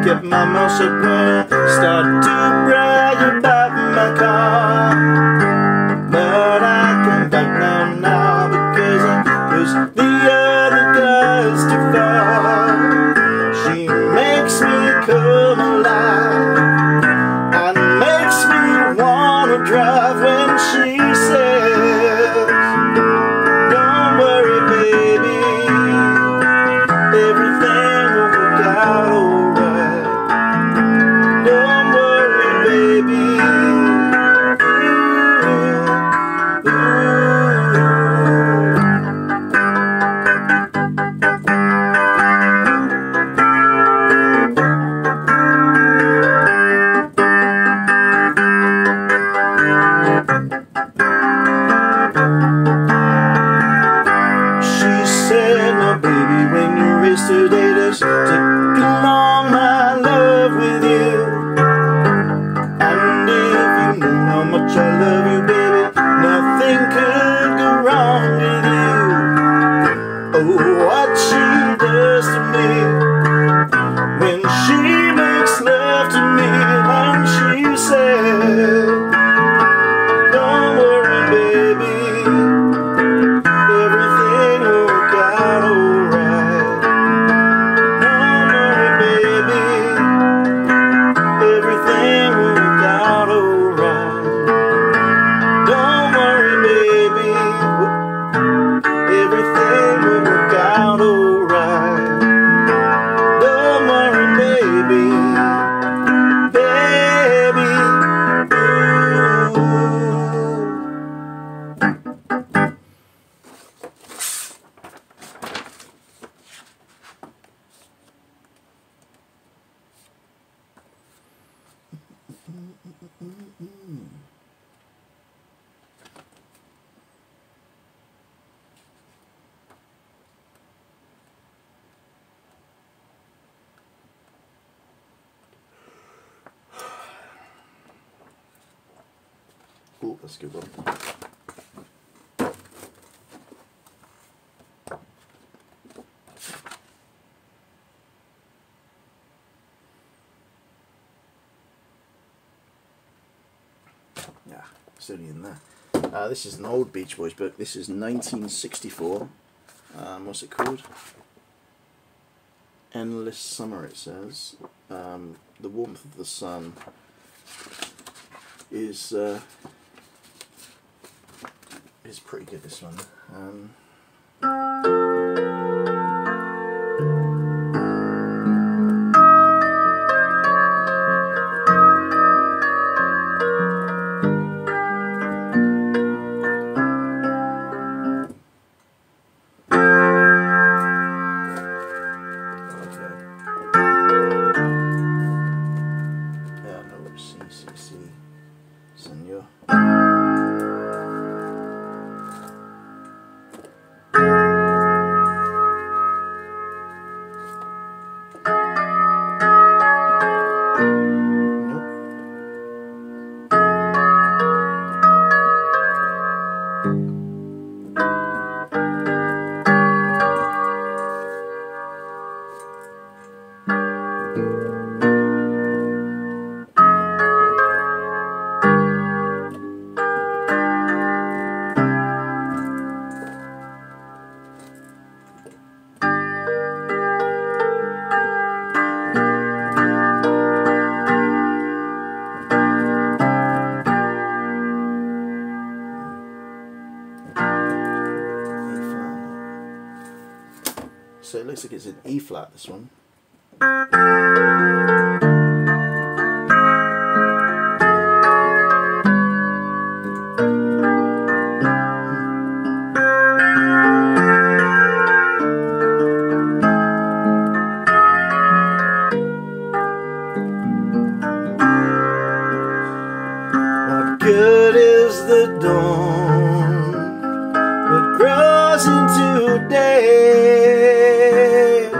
kept my mouth shut when I started to brag about my car. But I come back now because I pushed the other guys too far. She makes me come alive and makes me wanna drive when she says, don't worry baby, everything will work out alright. Don't worry baby. Today just take along my love with you. And if you knew how much I love you, baby, nothing could go wrong with you. Oh, what she does to me when she makes love to me, and she says, don't worry baby, everything will work out alright. Everything will work out alright. Don't worry baby, everything will work out alright. Don't worry baby, baby. Oh, that's a good one. Yeah, it's only in there. This is an old Beach Boys book. This is 1964. What's it called? Endless Summer, it says. The Warmth of the Sun is pretty good, this one. Senor. So it looks like it's an E flat, this one. What good is the dawn that grows into day?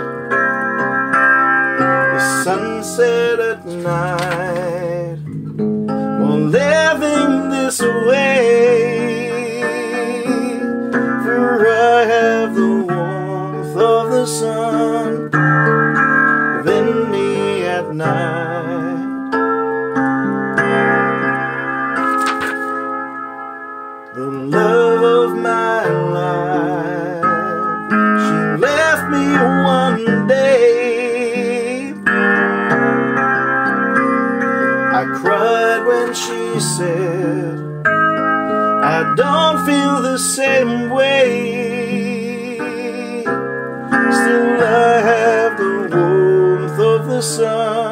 The sunset at night, while living this way. For I have the warmth of the sun within me at night. she said, I don't feel the same way. Still I have the warmth of the sun.